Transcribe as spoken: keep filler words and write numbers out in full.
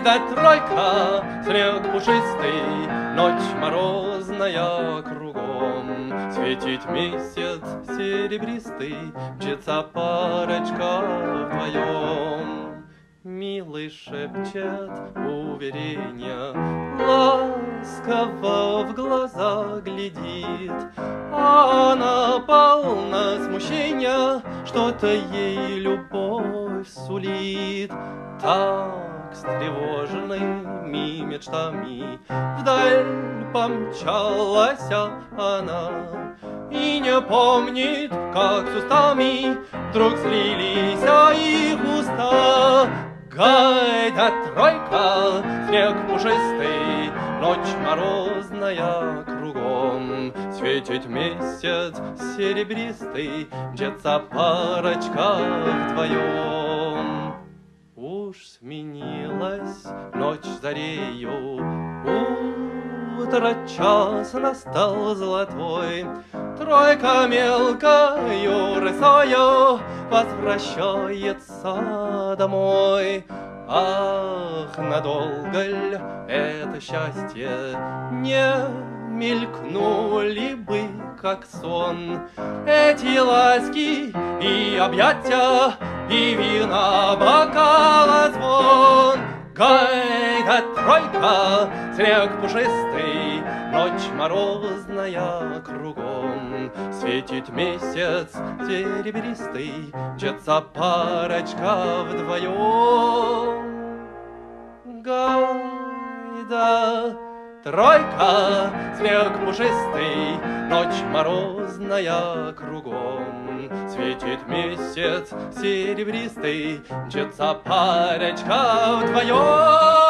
да тройка, снег пушистый, ночь морозная кругом. Светит месяц серебристый, мчится парочка вдвоем. Милый шепчет уверенья, ласково в глаза глядит, а она полна смущения, что-то ей любовь сулит. Так с тревоженными мечтами вдаль помчалась она и не помнит, как с устами вдруг слились их уста. Гай да тройка, снег пушистый, ночь морозная кругом. Светит месяц серебристый, мчится парочка вдвоем. Уж сменилась ночь зарею, утро час настал золотой. Тройка мелкою рысою возвращается домой. Ах, надолго ль это счастье, не мелькнули бы, как сон, эти ласки и объятия, и вина бокала звон. Гай да тройка, снег пушистый, ночь морозная кругом. Светит месяц серебристый, мчится парочка вдвоем. Гай да тройка, снег пушистый, ночь морозная кругом. Светит месяц серебристый, мчится парочка вдвоем.